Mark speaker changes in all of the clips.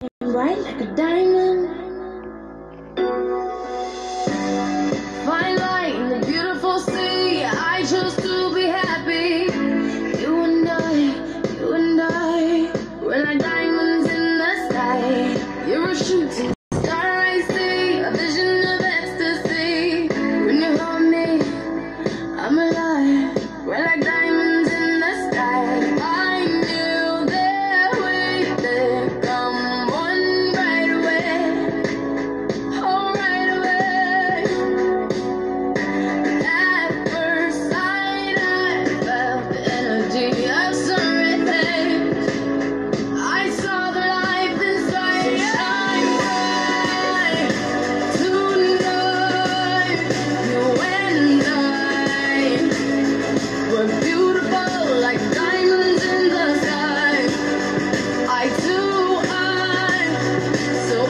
Speaker 1: bright like a diamond. Fine light in the beautiful sea. I chose to be happy. You and I, we're like diamonds in the sky. You're a shooting star, I see, a vision of ecstasy. When you hold me, I'm alive. We're like diamonds in the sky. I knew that we'd come one right away. Oh, right away. At first sight, I felt the energy of sunrise. I saw the life inside you. Shine bright tonight. You and I were beautiful like diamonds in the sky. I too am so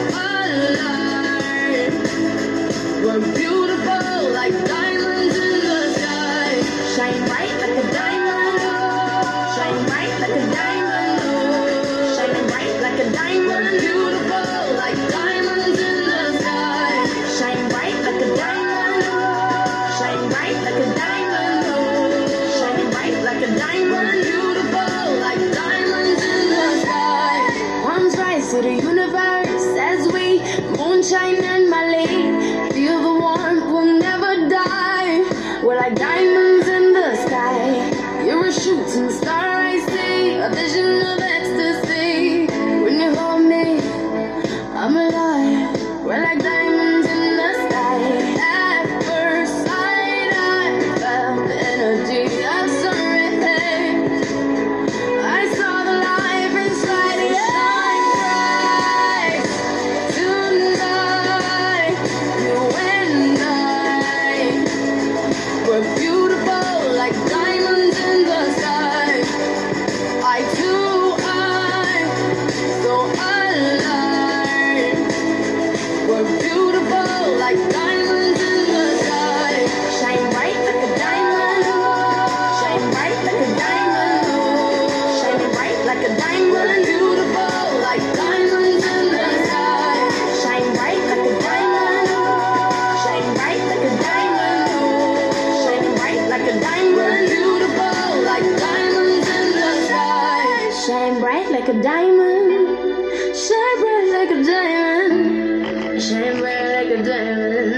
Speaker 1: alive. We're beautiful like diamonds in the sky. Shine bright like a diamond. Shine bright like a diamond. Oh, shining bright like a diamond. Beautiful like diamonds in the sky. Shine bright like a diamond. Shine bright like a diamond. Oh, shining bright like a diamond. Beautiful like diamonds in the sky. Arms rise to the universe as we moonshine and Malay. Feel the warmth, we'll never die. We're like diamonds in the sky. You're a shooting star, I see, a vision of ecstasy. When you hold me, I'm alive. We're like diamonds in the sky. At first sight, I felt the energy of sunrise. I saw the life inside you. Shine bright tonight. You and I were beautiful like diamonds in the sky. I too am so alive. We're beautiful like diamonds in the sky. Shine bright like a diamond. Shine bright like a diamond. Oh, shining bright like a diamond. Beautiful like diamonds in the sky. Shine bright like a diamond. Shine bright like a diamond. Oh, shining bright like a diamond. Beautiful like diamonds in the sky. Shine bright like a diamond. Shine bright like a diamond. Shine bright like a diamond.